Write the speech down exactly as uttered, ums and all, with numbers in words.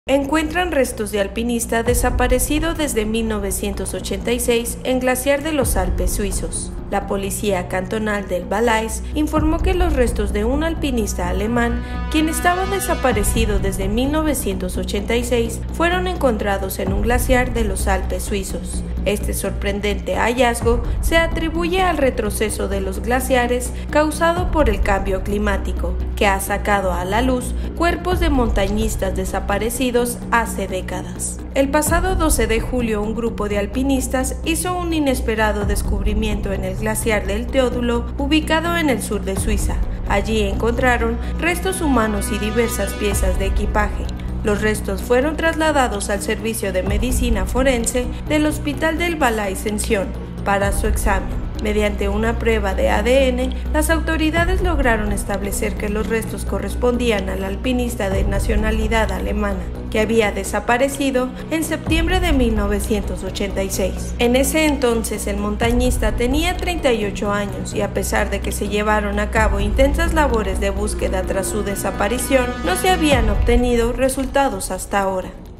Encuentran restos de alpinista desaparecido desde mil novecientos ochenta y seis en glaciar de los Alpes suizos. La policía cantonal del Valais informó que los restos de un alpinista alemán, quien estaba desaparecido desde mil novecientos ochenta y seis, fueron encontrados en un glaciar de los Alpes suizos. Este sorprendente hallazgo se atribuye al retroceso de los glaciares causado por el cambio climático, que ha sacado a la luz cuerpos de montañistas desaparecidos hace décadas. El pasado doce de julio, un grupo de alpinistas hizo un inesperado descubrimiento en el glaciar del Teodulo, ubicado en el sur de Suiza. Allí encontraron restos humanos y diversas piezas de equipaje. Los restos fueron trasladados al servicio de medicina forense del Hospital del Valais en Sion para su examen. Mediante una prueba de A D N, las autoridades lograron establecer que los restos correspondían al alpinista de nacionalidad alemana, que había desaparecido en septiembre de mil novecientos ochenta y seis. En ese entonces el montañista tenía treinta y ocho años y a pesar de que se llevaron a cabo intensas labores de búsqueda tras su desaparición, no se habían obtenido resultados hasta ahora.